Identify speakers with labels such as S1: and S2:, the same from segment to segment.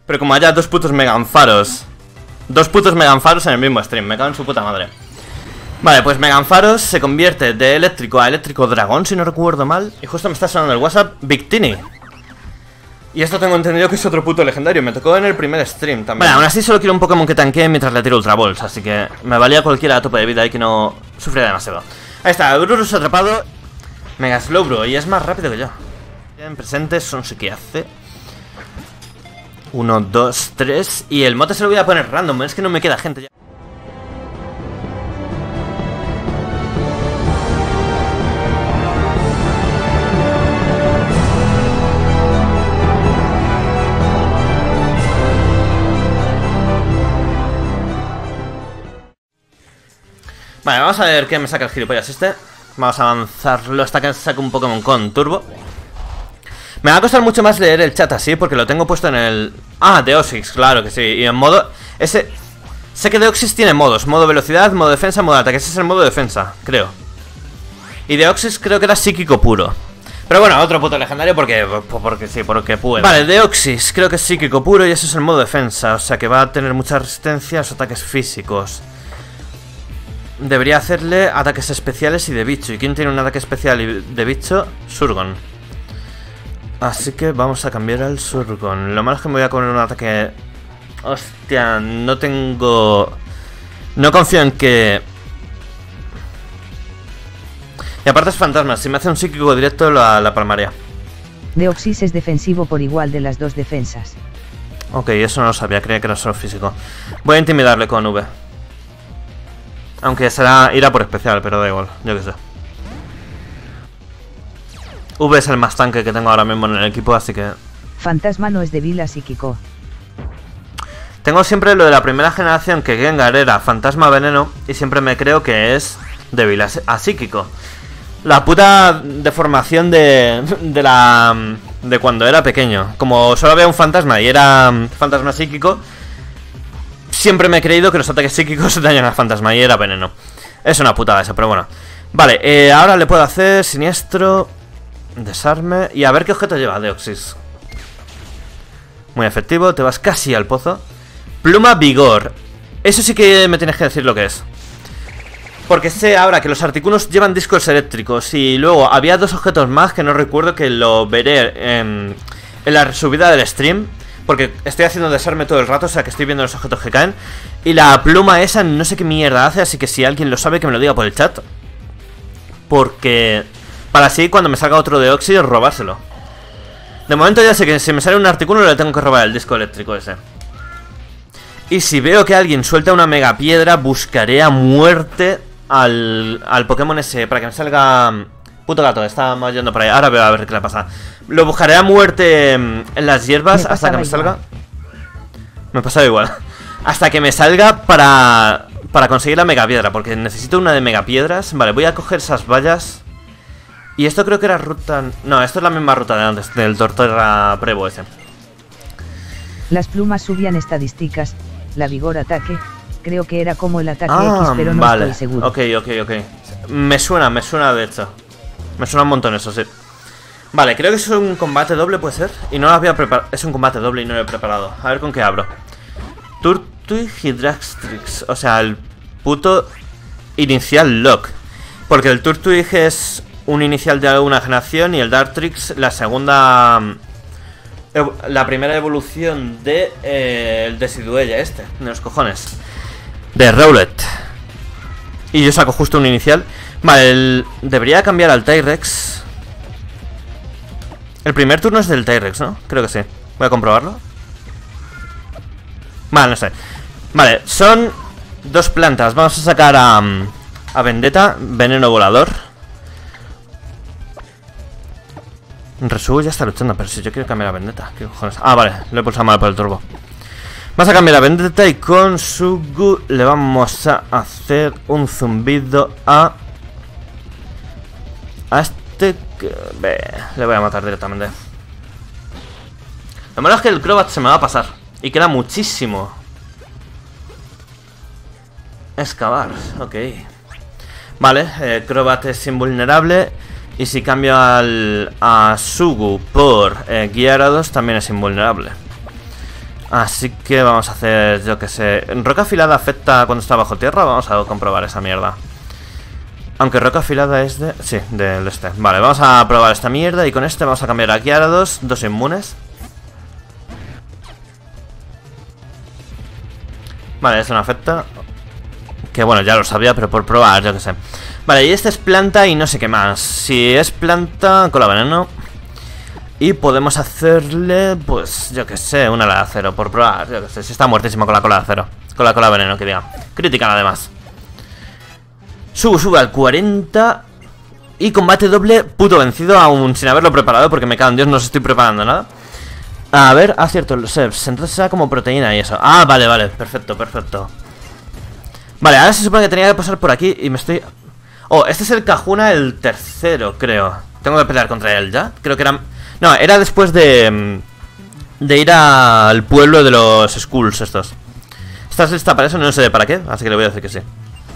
S1: Pero como haya dos putos Meganfaros. Dos putos Meganfaros en el mismo stream. Me cago en su puta madre. Vale, pues Meganfaros se convierte de eléctrico a eléctrico dragón, si no recuerdo mal. Y justo me está sonando el WhatsApp Victini. Y esto tengo entendido que es otro puto legendario. Me tocó en el primer stream también. Vale, aún así solo quiero un Pokémon que tanquee mientras le tiro Ultra Balls. Así que me valía cualquiera a tope de vida y que no sufriera demasiado. Ahí está, Eurus atrapado. Mega Slowbro, y es más rápido que yo. En presente son sí que hace 1, 2, 3. Y el mote se lo voy a poner random. Es que no me queda gente ya. Vale, vamos a ver qué me saca el gilipollas este. Vamos a avanzarlo hasta que saque un Pokémon con turbo. Me va a costar mucho más leer el chat así, porque lo tengo puesto en el... Ah, Deoxys, claro que sí. Y en modo... Ese... Sé que Deoxys tiene modos. Modo velocidad, modo defensa, modo ataque. Ese es el modo defensa, creo. Y Deoxys creo que era psíquico puro. Pero bueno, otro puto legendario porque sí, porque puede. Vale, Deoxys creo que es psíquico puro y ese es el modo defensa. O sea que va a tener mucha resistencia a los ataques físicos. Debería hacerle ataques especiales y de bicho. ¿Y quién tiene un ataque especial y de bicho? Surgon. Así que vamos a cambiar al Surgon. Lo malo es que me voy a poner un ataque... Hostia, no tengo... No confío en que... Y aparte es fantasma. Si me hace un psíquico directo la palmaría.
S2: Deoxys es defensivo por igual de las dos defensas.
S1: Ok, eso no lo sabía. Creía que era solo físico. Voy a intimidarle con V. Aunque irá por especial, pero da igual, yo qué sé. V es el más tanque que tengo ahora mismo en el equipo, así que...
S2: Fantasma no es débil a psíquico.
S1: Tengo siempre lo de la primera generación, que Gengar era fantasma veneno, y siempre me creo que es débil a psíquico. La puta deformación de cuando era pequeño. Como solo había un fantasma y era fantasma psíquico... Siempre me he creído que los ataques psíquicos dañan al fantasma y era veneno. Es una putada eso, pero bueno. Vale, ahora le puedo hacer siniestro, desarme y a ver qué objeto lleva Deoxys. Muy efectivo, te vas casi al pozo. Pluma vigor. Eso sí que me tienes que decir lo que es. Porque sé ahora que los Articunos llevan discos eléctricos. Y luego había dos objetos más que no recuerdo, que lo veré en la subida del stream. Porque estoy haciendo desarme todo el rato, o sea que estoy viendo los objetos que caen. Y la pluma esa no sé qué mierda hace, así que si alguien lo sabe que me lo diga por el chat. Porque... Para así cuando me salga otro Deoxys robárselo. De momento ya sé que si me sale un Articuno le tengo que robar el disco eléctrico ese. Y si veo que alguien suelta una mega piedra, buscaré a muerte al Pokémon ese para que me salga... Puto gato, está yendo por ahí. Ahora veo a ver qué le pasa. Lo buscaré a muerte en las hierbas hasta que me salga. Me pasaba igual. Hasta que me salga para conseguir la mega piedra, porque necesito una de mega piedras. Vale, voy a coger esas vallas. Y esto creo que era ruta... No, esto es la misma ruta de antes, del Torterra Prevo ese.
S2: Las plumas subían estadísticas. La vigor ataque. Creo que era como el ataque X, pero no
S1: vale.
S2: estoy seguro.
S1: Ok. Me suena de hecho. Me suena un montón eso, sí. Vale, creo que es un combate doble, puede ser. Y no lo había preparado. Es un combate doble y no lo he preparado. A ver con qué abro. Turtwig y Dartrix. O sea, el puto inicial lock. Porque el Turtwig es un inicial de alguna generación y el Dartrix la segunda... La primera evolución de el Decidueye este, de los cojones. De Rowlet. Y yo saco justo un inicial. Vale, debería cambiar al Tyrex. El primer turno es del Tyrex, ¿no? Creo que sí. Voy a comprobarlo. Vale, no sé. Vale, son dos plantas. Vamos a sacar a Vendetta, veneno volador. Resubo ya está luchando, pero si yo quiero cambiar a Vendetta, ¿qué cojones? Ah, vale, lo he pulsado mal por el turbo. Vamos a cambiar a Vendetta y con Sugu le vamos a hacer un zumbido a este que... le voy a matar directamente. Lo malo es que el Crobat se me va a pasar y queda muchísimo. Excavar, ok. Vale, Crobat es invulnerable. Y si cambio a Sugu por Gyarados también es invulnerable. Así que vamos a hacer, yo que sé. ¿Roca afilada afecta cuando está bajo tierra? Vamos a comprobar esa mierda. Aunque roca afilada es de... Sí, del este. Vale, vamos a probar esta mierda. Y con este vamos a cambiar aquí a dos inmunes. Vale, eso no afecta. Que bueno, ya lo sabía, pero por probar, yo que sé. Vale, y este es planta y no sé qué más. Si es planta, cola veneno. Y podemos hacerle, pues, yo que sé, una ala de acero. Por probar, yo que sé, si está muertísimo con la cola de acero. Con la cola veneno, que diga. Critical además. Sube al 40. Y combate doble, puto vencido, aún sin haberlo preparado. Porque me cago en Dios, no os estoy preparando nada. A ver, cierto, los servs. Entonces será como proteína y eso. Ah, vale, perfecto, perfecto. Vale, ahora se supone que tenía que pasar por aquí y me estoy... Oh, este es el Kahuna, el tercero, creo. Tengo que pelear contra él ya. Creo que era... No, era después de ir al pueblo de los Skulls estos. ¿Estás lista para eso? No sé para qué, así que le voy a decir que sí.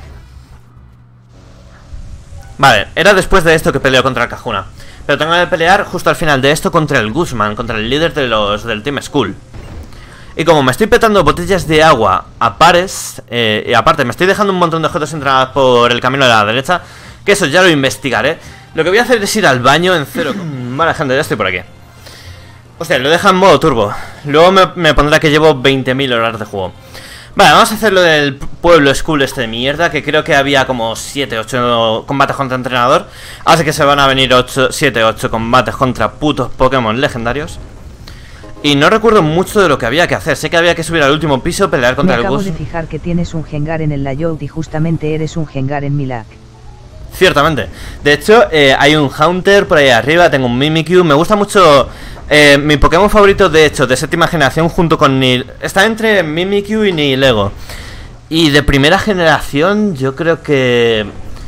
S1: Vale, era después de esto que peleó contra el Kahuna. Pero tengo que pelear justo al final de esto contra el Guzman, contra el líder de del Team Skull. Y como me estoy petando botellas de agua a pares, y aparte me estoy dejando un montón de objetos entradas por el camino de la derecha, que eso ya lo investigaré. Lo que voy a hacer es ir al baño en cero. Vale, gente, ya estoy por aquí. Hostia, lo deja en modo turbo. Luego me pondrá que llevo 20.000 horas de juego. Vale, vamos a hacer lo del pueblo Skull este de mierda, que creo que había como 7-8 combates contra entrenador. Así que se van a venir 7-8 combates contra putos Pokémon legendarios. Y no recuerdo mucho de lo que había que hacer. Sé que había que subir al último piso, pelear contra el Gus.
S2: Me acabo de fijar que tienes un Gengar en el layout y justamente eres un Gengar en Milak.
S1: Ciertamente. De hecho, hay un Haunter por ahí arriba, tengo un Mimikyu. Me gusta mucho... mi Pokémon favorito, de hecho, de séptima generación junto con Nil... Está entre Mimikyu y Nihilego. Y de primera generación, yo creo que...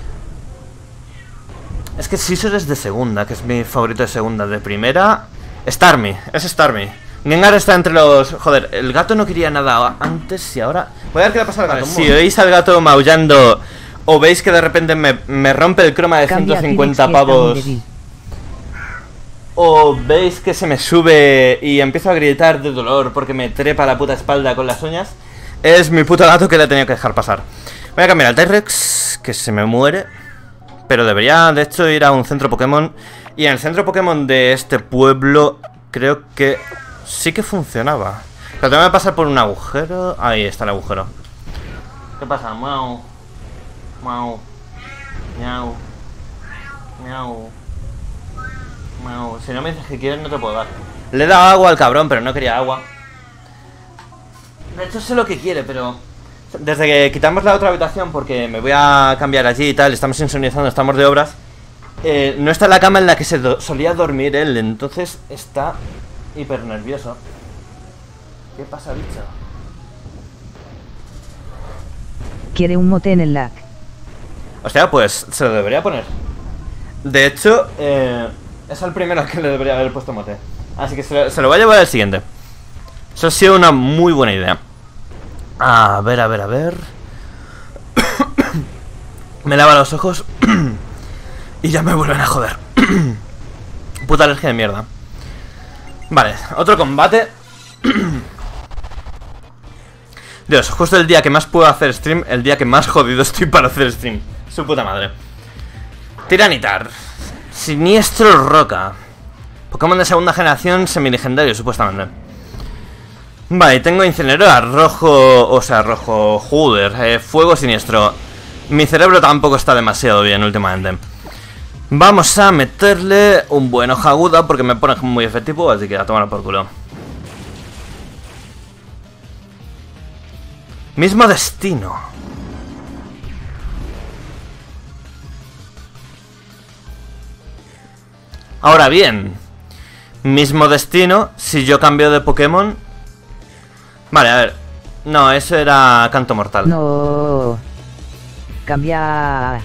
S1: Es que Scizor es de segunda, que es mi favorito de segunda. De primera... Starmie, es Starmie. Gengar está entre los... Joder, el gato no quería nada antes y ahora... Voy a ver qué le pasa al gato. Si oís al gato maullando o veis que de repente me rompe el croma de 150 pavos, o veis que se me sube y empiezo a gritar de dolor porque me trepa la puta espalda con las uñas, es mi puto gato que le he tenido que dejar pasar. Voy a cambiar al T-Rex, que se me muere. Pero debería de hecho ir a un centro Pokémon. Y en el centro Pokémon de este pueblo creo que sí que funcionaba. Pero tengo que pasar por un agujero. Ahí está el agujero. ¿Qué pasa? Miau. Miau. Miau. Miau. Miau. Si no me dices que quieres no te puedo dar. Le he dado agua al cabrón, pero no quería agua. De hecho sé lo que quiere, pero... Desde que quitamos la otra habitación, porque me voy a cambiar allí y tal, estamos insonizando, estamos de obras, no está en la cama en la que solía dormir él, entonces está hiper nervioso. ¿Qué pasa, bicho?
S2: Quiere un mote en el lag.
S1: Hostia, pues se lo debería poner. De hecho, es el primero al que le debería haber puesto mote. Así que se lo voy a llevar al siguiente. Eso ha sido una muy buena idea. A ver, a ver, a ver. Me lava los ojos y ya me vuelven a joder. Puta alergia de mierda. Vale, otro combate. Dios, justo el día que más puedo hacer stream, el día que más jodido estoy para hacer stream. Su puta madre. Tiranitar. Siniestro Roca. Pokémon de segunda generación semi-legendario, supuestamente. Vale, tengo incinerador rojo, o sea, rojo, joder, fuego siniestro. Mi cerebro tampoco está demasiado bien últimamente. Vamos a meterle un buen hoja aguda porque me pone muy efectivo, así que a tomarlo por culo. Mismo destino. Ahora bien, mismo destino si yo cambio de Pokémon. Vale, a ver. No, eso era Canto Mortal.
S2: No. Cambia.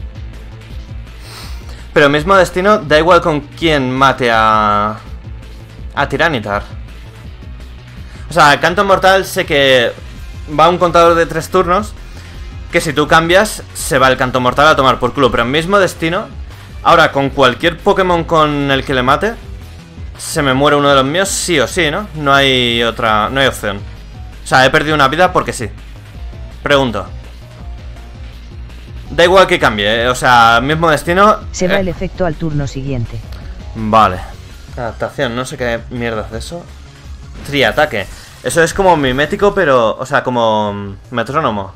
S1: Pero mismo destino, da igual con quién mate a Tiranitar. O sea, Canto Mortal sé que va un contador de 3 turnos, que si tú cambias, se va el Canto Mortal a tomar por culo. Pero mismo destino, ahora con cualquier Pokémon con el que le mate, Se me muere uno de los míos sí o sí, ¿no? No hay otra... no hay opción. O sea, he perdido una vida porque sí. Pregunto. Da igual que cambie, o sea, mismo destino.
S2: Se va el efecto al turno siguiente.
S1: Vale. Adaptación, no sé qué mierda es eso. Triataque. Eso es como mimético, pero... o sea, como metrónomo.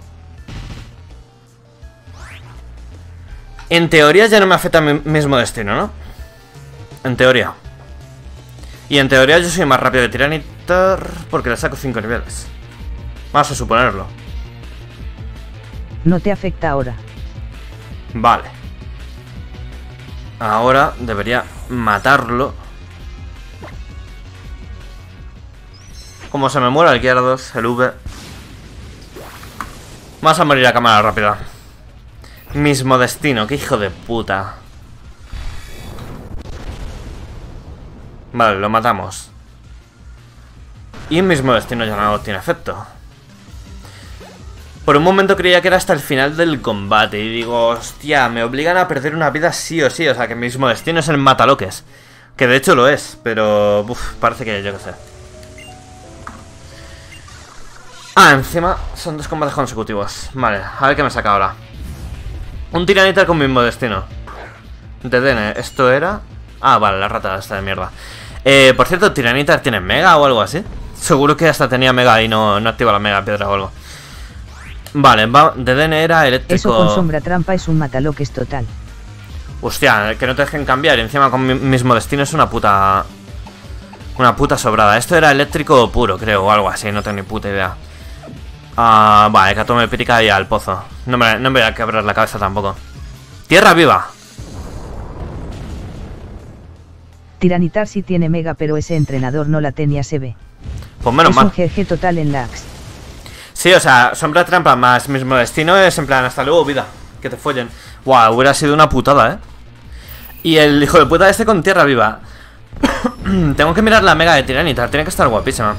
S1: En teoría ya no me afecta mi mismo destino, ¿no? En teoría. Y en teoría yo soy más rápido que Tiranitar porque le saco 5 niveles. Vamos a suponerlo.
S2: No te afecta ahora.
S1: Vale. Ahora debería matarlo. Como se me muera el Gyarados, el V. Vamos a morir a cámara rápida. Mismo destino, qué hijo de puta. Vale, lo matamos. Y mismo destino ya no tiene efecto. Por un momento creía que era hasta el final del combate. Y digo, hostia, me obligan a perder una vida sí o sí. O sea, que mismo destino es el mataloques. Que de hecho lo es, pero... uf, parece que yo qué sé. Ah, encima son 2 combates consecutivos. Vale, a ver qué me saca ahora. Un Tiranitar con mismo destino. Dedenne, esto era... ah, vale, la rata esta de mierda. Por cierto, ¿Tiranitar tiene mega o algo así? Seguro que hasta tenía mega y no activa la mega piedra o algo. Vale, Dedenne era eléctrico.
S2: Eso con sombra trampa es un mataloques total.
S1: Hostia, que no te dejen cambiar y encima con mismo destino es una puta... una puta sobrada. Esto era eléctrico puro, creo, o algo así, no tengo ni puta idea. Vale, Hecatombe Pírica y al pozo. No me voy a quebrar la cabeza tampoco. Tierra viva.
S2: Tiranitar sí tiene mega, pero ese entrenador no la tenía, se ve.
S1: Pues menos mal.
S2: Es un GG total en lags.
S1: Sí, o sea, sombra trampa más mismo destino es en plan, hasta luego, vida. Que te follen. Guau, hubiera sido una putada, Y el hijo de puta este con tierra viva. Tengo que mirar la mega de Tiranitar, tiene que estar guapísima.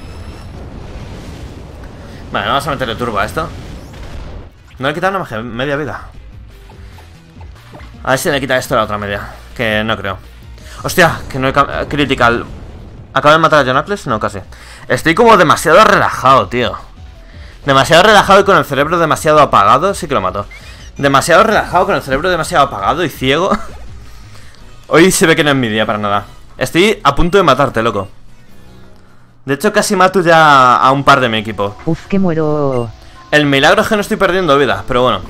S1: Vale, vamos a meterle turbo a esto. No le he quitado nada más que media vida. A ver si le quita esto a la otra media. Que no creo. Hostia, que no he critical. ¿Acabo de matar a Jonacles? No, casi. Estoy como demasiado relajado, tío. Demasiado relajado y con el cerebro demasiado apagado. Sí que lo mato. Demasiado relajado, con el cerebro demasiado apagado y ciego. Hoy se ve que no es mi día para nada. Estoy a punto de matarte, loco. De hecho, casi mato ya a un par de mi equipo.
S2: Uf, que muero.
S1: El milagro es que no estoy perdiendo vida, pero bueno.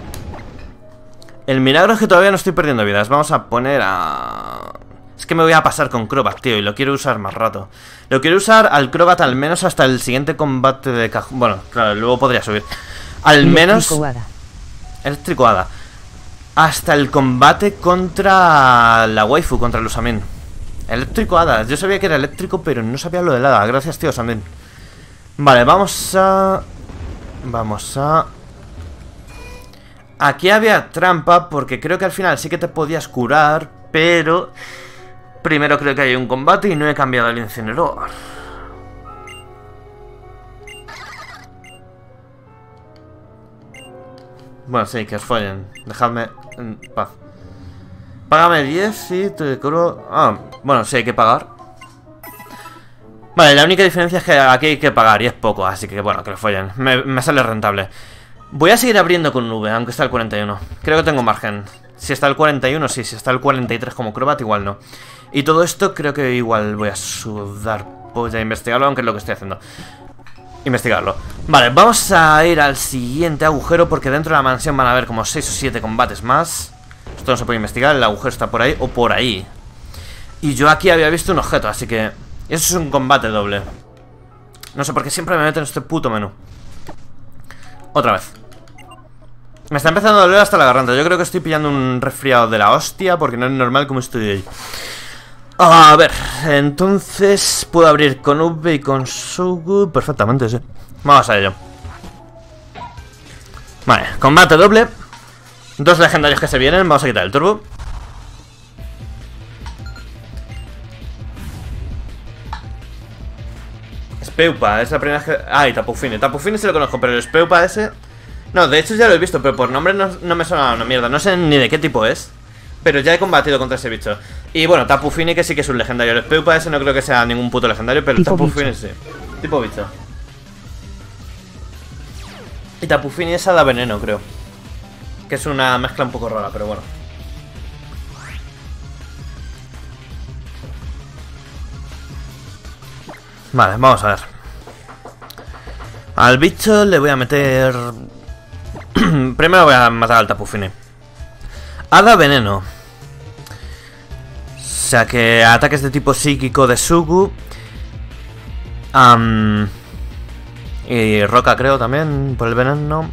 S1: El milagro es que todavía no estoy perdiendo vidas. Vamos a poner a... es que me voy a pasar con Crobat, tío, y lo quiero usar más rato. Lo quiero usar al Crobat al menos hasta el siguiente combate de cajón. Bueno, claro, luego podría subir. Al menos... Eléctrico Hada. Hasta el combate contra la waifu, contra Lusamin. Eléctrico Hada. Yo sabía que era eléctrico, pero no sabía lo del Hada. Gracias, tío, Samin. Vale, vamos a... Aquí había trampa, porque creo que al final sí que te podías curar, pero... primero creo que hay un combate y no he cambiado el incinerador. Bueno, sí, que os follen. Dejadme en paz. Págame 10 y te curo... ah, bueno, sí hay que pagar. Vale, la única diferencia es que aquí hay que pagar y es poco, así que bueno, que lo follen. Me sale rentable. Voy a seguir abriendo con V, aunque está el 41. Creo que tengo margen. Si está el 41, sí. Si está el 43 como Crobat, igual no. Y todo esto creo que igual voy a sudar polla a investigarlo, aunque es lo que estoy haciendo. Investigarlo. Vale, vamos a ir al siguiente agujero, porque dentro de la mansión van a haber como 6 o 7 combates más. Esto no se puede investigar, el agujero está por ahí o por ahí. Y yo aquí había visto un objeto, así que... eso es un combate doble. No sé por qué siempre me meten en este puto menú. Otra vez. Me está empezando a doler hasta la garganta. Yo creo que estoy pillando un resfriado de la hostia, porque no es normal como estoy ahí. A ver, entonces puedo abrir con V y con Sugu perfectamente, sí. Vamos a ello. Vale, combate doble. 2 legendarios que se vienen. Vamos a quitar el turbo. Speupa, es la primera que... ah, y Tapufine. Tapufine sí lo conozco, pero el Speupa ese... no, de hecho ya lo he visto, pero por nombre no me suena una mierda. No sé ni de qué tipo es. Pero ya he combatido contra ese bicho. Y bueno, Tapu Fini que sí que es un legendario. El Speupa ese no creo que sea ningún puto legendario, pero el
S2: Tipo
S1: Tapu
S2: bicho.
S1: Fini sí. Tipo bicho. Y Tapu Fini es Hada Veneno, creo. Que es una mezcla un poco rara, pero bueno. Vale, vamos a ver. Al bicho le voy a meter... Primero voy a matar al Tapu Fini. Hada Veneno. O sea que ataques de tipo psíquico de Sugu. Y roca creo también por el veneno.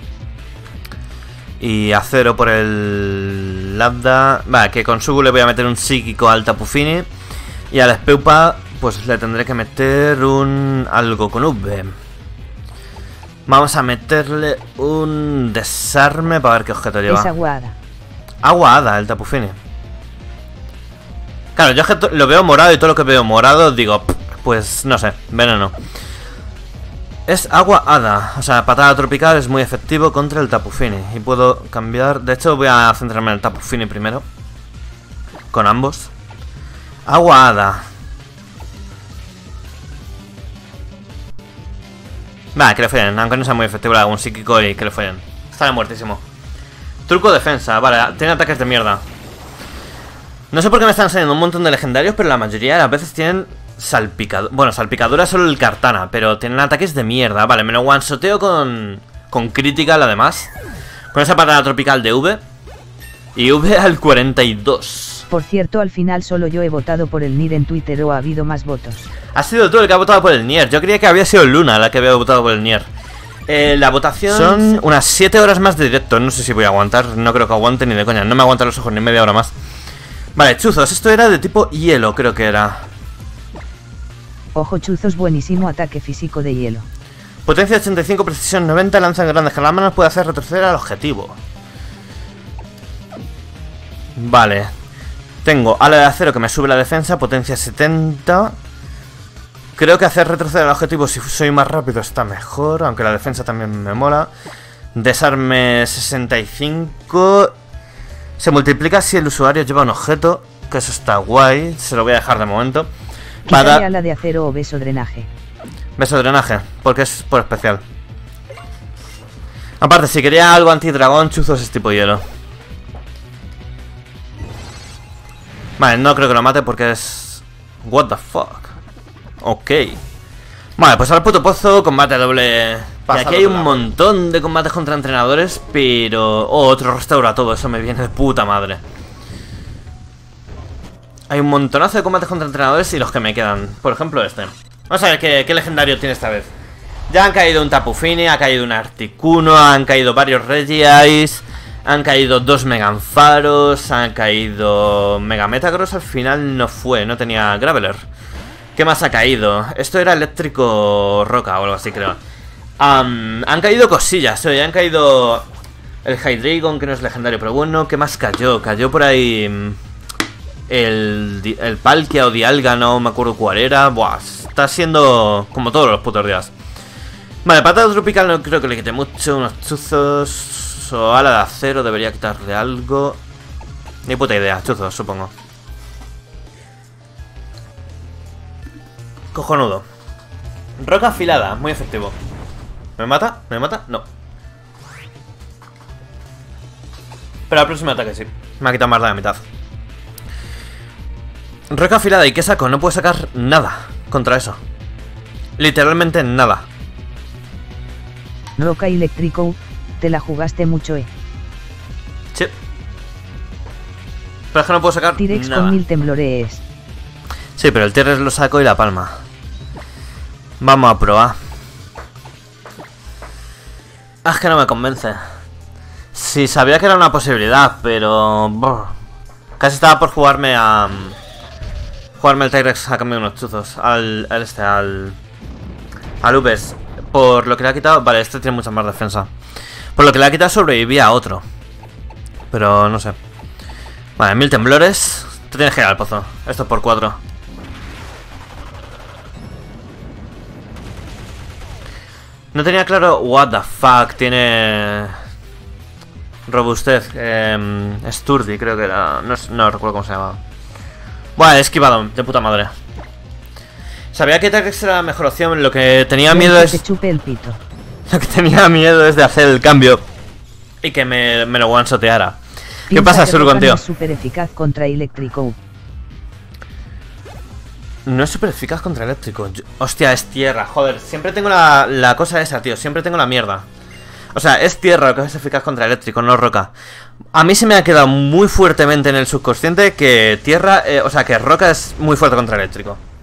S1: Y acero por el lambda. Vale, que con Sugu le voy a meter un psíquico al Tapu Fini. Y al Speupa pues le tendré que meter un... algo con V. Vamos a meterle un desarme para ver qué objeto lleva.
S2: Es aguada.
S1: Agua hada, el Tapu Fini. Claro, yo lo veo morado y todo lo que veo morado digo, pues no sé, veneno. Es agua hada, o sea, patada tropical es muy efectivo contra el Tapu Fini. Y puedo cambiar, de hecho voy a centrarme en el Tapu Fini primero. Con ambos. Agua hada. Va, que le follen, aunque no sea muy efectivo, le hago un psíquico y que le follen. Estará muertísimo. Truco defensa, vale, tiene ataques de mierda. No sé por qué me están saliendo un montón de legendarios, pero la mayoría de las veces tienen salpicaduras. Bueno, salpicadura solo el Kartana, pero tienen ataques de mierda. Vale, me lo one-shoteo con critical además. Con esa patada tropical de V. Y V al 42.
S2: Por cierto, al final solo yo he votado por el Nier en Twitter o ha habido más votos.
S1: Ha sido tú el que ha votado por el Nier. Yo creía que había sido Luna la que había votado por el Nier. La votación son unas 7 horas más de directo. No sé si voy a aguantar. No creo que aguante ni de coña. No me aguantan los ojos ni media hora más. Vale, chuzos. Esto era de tipo hielo, creo que era.
S2: Ojo chuzos, buenísimo ataque físico de hielo.
S1: Potencia 85, precisión 90, lanza en grandes calámaras, puede hacer retroceder al objetivo. Vale. Tengo ala de acero que me sube la defensa, potencia 70. Creo que hacer retroceder al objetivo si soy más rápido está mejor, aunque la defensa también me mola. Desarme 65. Se multiplica si el usuario lleva un objeto, que eso está guay, se lo voy a dejar de momento.
S2: Quítale ala de acero o beso drenaje.
S1: Beso drenaje, porque es por especial. Aparte, si quería algo anti-dragón, chuzos es tipo hielo. Vale, no creo que lo mate porque es... What the fuck. Ok. Vale, pues al puto pozo, combate doble. Y aquí hay un montón de combates contra entrenadores, pero... Oh, otro restaura todo, eso me viene de puta madre. Hay un montonazo de combates contra entrenadores y los que me quedan. Por ejemplo este. Vamos a ver qué legendario tiene esta vez. Ya han caído un Tapu Fini, ha caído un Articuno, han caído varios Regiais, han caído 2 Meganfaros, han caído... Megametagross al final no fue, no tenía Graveler. ¿Qué más ha caído? Esto era eléctrico roca o algo así, creo. Han caído cosillas, oye, han caído... El Hydreigon, que no es legendario, pero bueno, ¿qué más cayó? Cayó por ahí... El Palkia o Dialga, no me acuerdo cuál era. Buah, está siendo como todos los putos días. Vale, patada tropical no creo que le quite mucho. Unos chuzos o ala de acero debería quitarle algo. Ni puta idea, chuzos, supongo. Cojonudo. Roca afilada, muy efectivo. ¿Me mata? ¿Me mata? No. Pero al próximo ataque sí. Me ha quitado más de la mitad. Roca afilada, ¿y qué saco? No puedo sacar nada contra eso. Literalmente nada.
S2: Roca eléctrico, te la jugaste mucho,
S1: Sí. Pero es que no puedo sacar
S2: T-Rex
S1: nada.
S2: con 1000 temblores.
S1: Sí, pero el T-Rex lo saco y la palma. Vamos a probar. Ah, es que no me convence. Sí, sabía que era una posibilidad, pero... brr, casi estaba por jugarme a... Jugarme el T-Rex a cambio de unos chuzos. Al Ubes. Por lo que le ha quitado... Vale, este tiene mucha más defensa. Por lo que le ha quitado sobrevivía a otro. Pero no sé. Vale, 1000 temblores. Te tienes que ir al pozo. Esto es por 4. No tenía claro... What the fuck. Tiene... Robustez. Sturdy, creo que era. No recuerdo cómo se llamaba. Bueno, he esquivado, de puta madre. Sabía que Takex era la mejor opción. Lo que tenía miedo es.
S2: Que te chupe el pito.
S1: Lo que tenía miedo es de hacer el cambio y que me lo one-shoteara. ¿Qué pasa, Surgon, tío?
S2: Es súper eficaz contra eléctrico.
S1: No es súper eficaz contra eléctrico. Hostia, es tierra, joder. Siempre tengo la cosa esa, tío. Siempre tengo la mierda. O sea, es tierra lo que es eficaz contra eléctrico, no roca. A mí se me ha quedado muy fuertemente en el subconsciente que tierra, o sea, que roca es muy fuerte contra eléctrico.